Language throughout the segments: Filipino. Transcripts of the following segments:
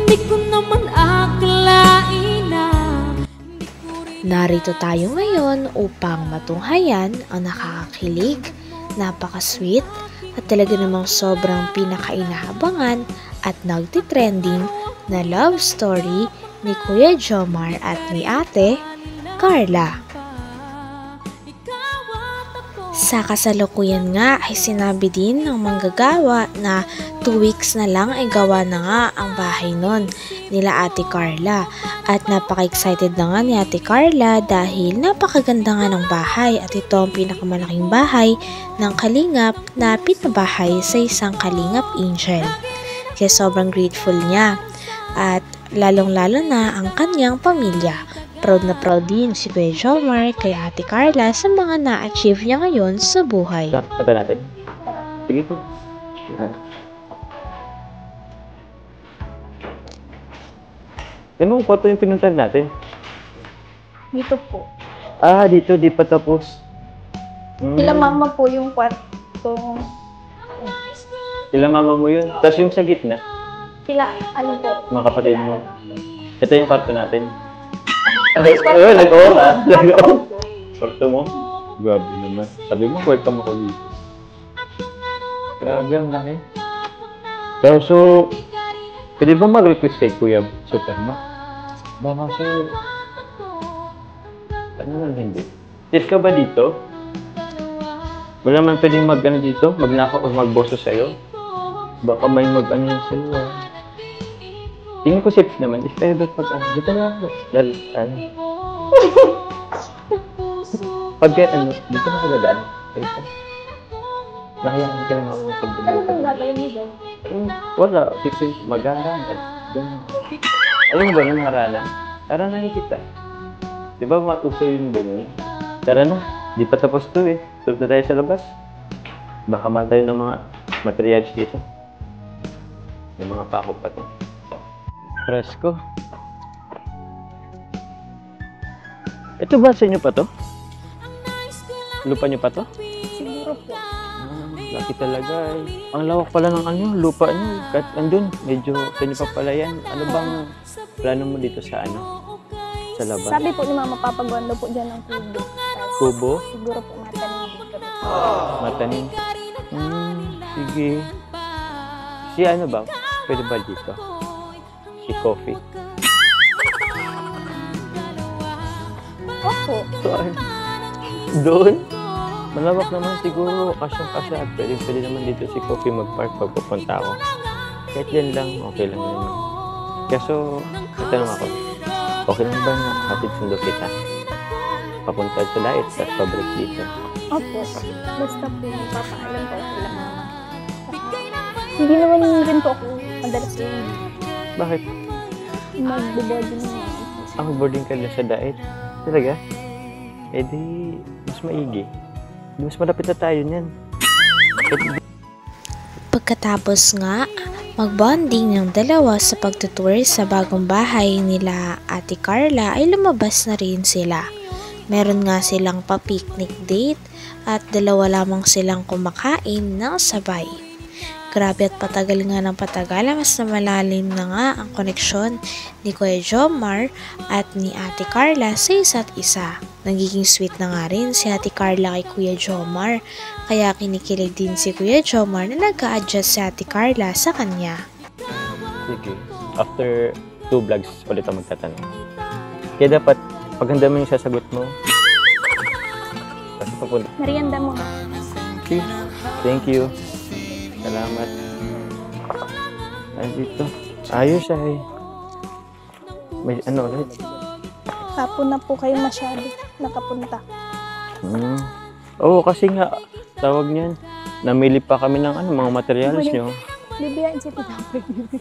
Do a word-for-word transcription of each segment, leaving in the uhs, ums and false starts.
Di ko naman akalain na. Narito tayo ngayon upang matunghayan ang nakakakilig, napaka-sweet, at talaga namang sobrang pinakainahabangan at nagtitrending na love story ni Kuya Jomar at ni Ate Carla. Sa kasalukuyan nga ay sinabi din ng manggagawa na two weeks na lang ay gawa na nga ang bahay nun nila Ate Carla. At napaka-excited na nga ni Ate Carla dahil napakaganda nga ng bahay at ito ang pinakamalaking bahay ng Kalingap na pinabahay sa isang Kalingap Angel. Kaya sobrang grateful niya at lalong-lalo na ang kanyang pamilya. Proud na proud din si Kuya Jomar kay Ate Carla sa mga na-achieve niya ngayon sa buhay. Kata natin. Sige po. Ano kung kwarto yung pinuntahan natin? Dito po. Ah, dito. Di pa tapos. Hmm. Sila mama po yung kwarto. Sila mama mo yun. Tapos yung sa gitna, Sila, ano po? mga kapatid mo. Ito yung kwarto natin. Oh, nag-o ah. Nag-o. Kwarto mo? Grabe naman. Sabi mo, welcome ako dito. Grabe ang laki. Pero so, pwede ba mag-request kay Kuya Superma? Baka sir, ano lang hindi? Tis ka ba dito? Wala man pwedeng mag-ano dito? Magnako o magboso sa'yo? Baka may mag-ano yun sa'yo ah. Tingin ko safe naman. If ever pag-ano, dito na ako. Dahil, ano? Pag ano, dito na sila daan. Ito. Nakayakan ka lang ako pag-ano. Ano nang gagawin niyo doon? Hmm, wala. Kasi mag-aaralan. Alam mo ba nang haralan? Tara na kita. Di ba matuso yung ganun? Tara na. Di pa tapos to eh. Tulog na tayo sa labas. Baka mahal tayo ng mga materials dito. Yung mga pako pa to. Presko. Ito ba sa inyo pa to? Lupa nyo pa to? Siguro po. Ah, laki talaga eh. Ang lawak pala ng ano, lupa nyo. Kahit andun, medyo sa inyo pa pala yan. Ano bang plano mo dito sa ano? Sa labas? Sabi po ni mama, papagawa daw po dyan ng kubo. Tapos, Kubo? siguro po matanim dito. Matanim? Hmm, sige. Si ano ba? Pwede ba dito? Si Coffee? Opo. Saan? Doon? Malawak naman siguro. Kasyang-kasya at pwede-pwede naman dito si Coffee mag-park pag pupunta ako. Kahit yan lang, okay lang naman. Kaso, natanong ako, okay lang ba na hatid sundo kita? Papunta sa Lait, tapos pabalik dito. Opo. Basta po, papaalam ko sila mama. Hindi naman rin po ako madalas yung Bakit? mag-boarding na. Ang boarding ka na sa Lait? Talaga? Eh di, mas maigi. Mas malapit na tayo niyan. Pagkatapos nga, magbonding ng dalawa sa pagtutour sa bagong bahay nila Ate Carla ay lumabas na rin sila. Meron nga silang pa-picnic date at dalawa lamang silang kumakain ng sabay. Grabe at patagal nga ng patagal, mas na malalim na nga ang koneksyon ni Kuya Jomar at ni Ate Carla sa isa't isa. Nagiging sweet na nga rin si Ate Carla kay Kuya Jomar, kaya kinikilig din si Kuya Jomar na nag-a-adjust si Ate Carla sa kanya. Sige. After two vlogs, ulit ang magtatanong. Kaya dapat, paghanda mo yung sasagot mo. Kasi papunta. Merienda mo. Okay. Thank you. Salamat. Ay, dito. Ayos ay. May ano ulit? Hapon na po kayo masyado nakapunta. Hmm. Oo, kasi nga, tawag niyan. Namili pa kami ng ano, mga materials nyo. Bibiyain si Tinapay.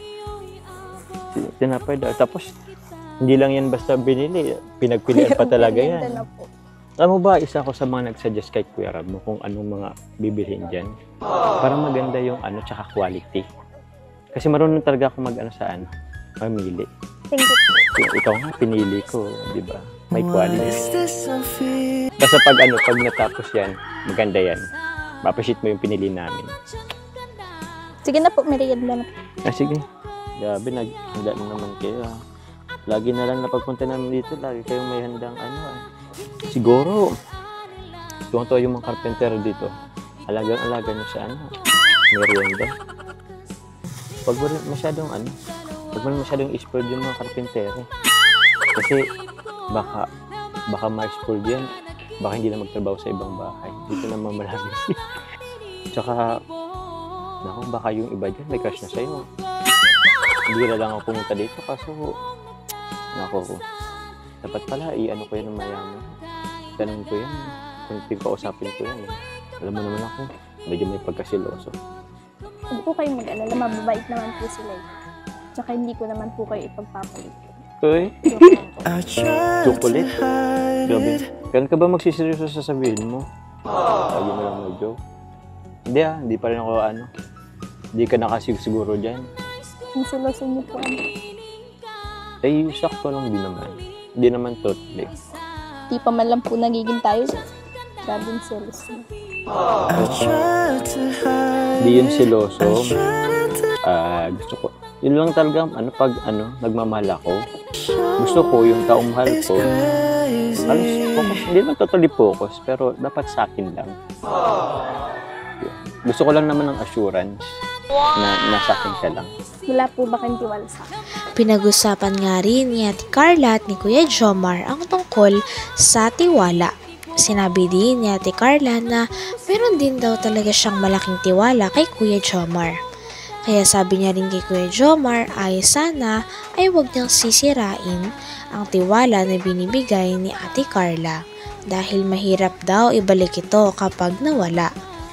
Tinapay daw. Tapos, hindi lang yan basta binili. Pinagpilian pa talaga yan. Alam mo ba, isa ako sa mga nagsuggest kay Kuya Rab mo kung anong mga bibilhin dyan. Para maganda yung ano, tsaka quality. Kasi marunong talaga ako mag-ano sa ano, mamili. Thank you. Ikaw nga, pinili ko, di ba? May quality. Basta pag ano, pag natapos yan, maganda yan. Mapashit mo yung pinili namin. Sige na po, merienda na po. Ah, sige. Grabe, naghanda na naman kayo ah. Lagi na lang napagpunta namin dito, lagi kayong may handang ano ah. Siguro, tuwang-tuwa yung mga karpentero dito. Alagang-alaga nyo sa ano, merienda. Huwag mo rin masyadong ano, huwag mo rin masyadong i-spoil yung mga karpentero. Kasi baka, baka ma-spoil yan, baka hindi na magtrabaho sa ibang bahay. Dito naman marami. Tsaka, naku, baka yung iba dyan may crush na sa'yo. Hindi na lang ako pumunta dito kaso, naku, dapat pala, i-ano ko yan ng mayaman. Tanong ko yan, kung kausapin ko yan. Alam mo naman ako, medyo may pagkasiloso. Hindi po kayo mag-alala, mababait naman po sila. Tsaka hindi ko naman po kayo ipagpapalit. Uy, Joke lang po. chocolate. Grabe. Kailan ka ba magsiseryoso sa sabihin mo? Lagi mo lang mag-joke. Hindi ah, hindi pa rin ako ano. Hindi ka nakasiguro dyan. Ang siloso niyo po ano. Eh, sakto lang din naman. Hindi naman totally. Di pa man lang po nagiging tayo. Grabe yung selos niyo. Hindi yun siloso. Ah, gusto ko. Yun lang talaga, ano, pag ano, nagmamahal ako. Gusto ko yung taong mahal ko. Alos, focus. Hindi naman totally focus, pero dapat sa akin lang. Gusto ko lang naman ng assurance na nasa akin ka lang. Wala po ba kayong tiwala sa akin? Pinag-usapan nga rin ni Ate Carla at ni Kuya Jomar ang tungkol sa tiwala. Sinabi din ni Ate Carla na meron din daw talaga siyang malaking tiwala kay Kuya Jomar. Kaya sabi niya rin kay Kuya Jomar ay sana ay huwag niyang sisirain ang tiwala na binibigay ni Ate Carla dahil mahirap daw ibalik ito kapag nawala.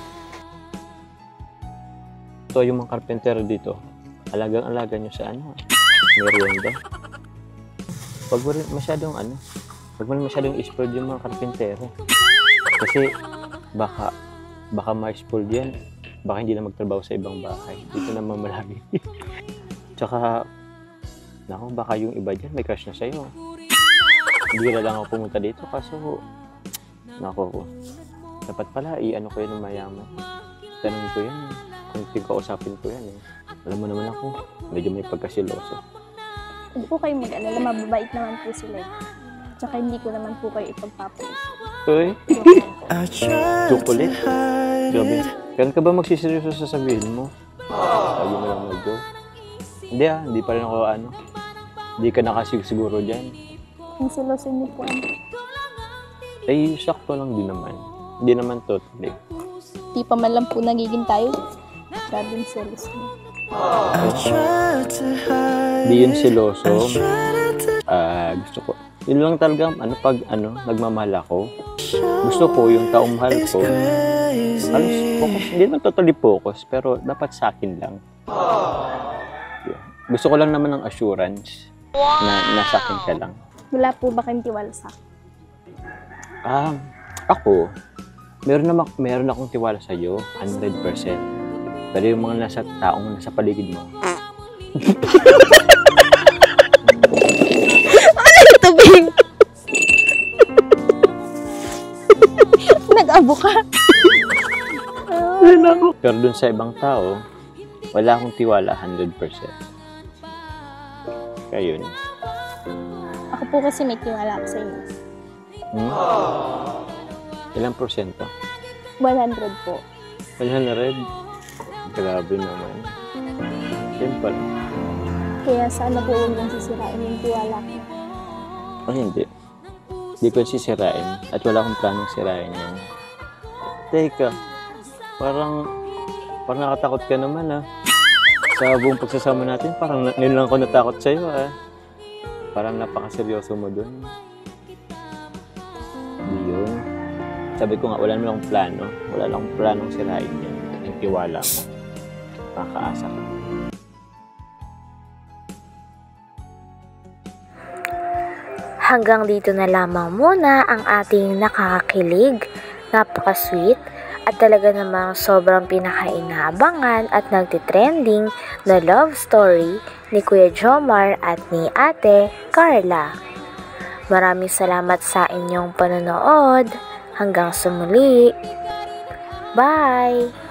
So, yung mga karpentero dito, alagang-alaga nyo sa ano, merienda. Huwag mo rin masyadong ano, huwag mo rin masyadong i-spoil yung mga karpentero. Kasi baka, baka ma-spoil yan, baka hindi na magtrabaho sa ibang bahay. Dito naman marami. Tsaka, naku, baka yung iba dyan may crush na sa'yo. Hindi na lang ako pumunta dito kaso, naku, dapat pala, i-ano ko yan ng mayaman. Tanong ko yan, kung kausapin ko yan eh. Alam mo naman ako, medyo may pagkasiloso. Hindi po kayo mag-alala, mababait naman po sila. Tsaka hindi ko naman po kayo ipagpapalit. Uy, Joke lang po. chocolate. Grabe. Kailan ka ba magsiseryoso sa sabihin mo? Lagi mo lang mag-joke. Hindi ah, hindi pa rin ako ano. Hindi ka nakasiguro dyan. Ang siloso niyo po ano. Eh, sakto lang din naman. Hindi naman totally. Di pa man lang po nagiging tayo. Grabe yung selos niyo. Hindi yun siloso. Ah, gusto ko. Yun lang talaga, ano, pag ano, nagmamahal ako. Gusto ko yung taong mahal ko. Alos, focus. Hindi naman totally focus, pero dapat sa akin lang. Gusto ko lang naman ng assurance na nasa akin ka lang. Wala po ba kayong tiwala sa akin? Ah, ako, meron naman, meron akong tiwala sa iyo, one hundred percent. Pero yung mga nasa taong nasa paligid mo. Ano ito, Bing? Nag-abo ka? Pero dun sa ibang tao, wala akong tiwala one hundred percent. Kaya yun. Ako po kasi may tiwala ako sa inyo. Hmm? Ilang porsyento? one hundred po. one hundred? Grabe naman. Simple. Kaya sana po huwag nang sisirain yung tiwala ko. O hindi. Hindi ko sisirain at wala akong planong sirain yan. Teka, parang parang nakatakot ka naman ah. Sa buong pagsasama natin, parang na- ngayon lang ako natakot sa'yo ah. Parang napakaseryoso mo dun. Hindi yun. Sabi ko nga, wala naman akong plano. Wala lang akong planong sirain yan. Yung tiwala mo. Nakakaasa ka. Hanggang dito na lamang muna ang ating nakakakilig, napaka-sweet, at talaga namang sobrang pinakainabangan at nagtitrending na love story ni Kuya Jomar at ni Ate Carla. Maraming salamat sa inyong panonood. Hanggang sa muli. Bye!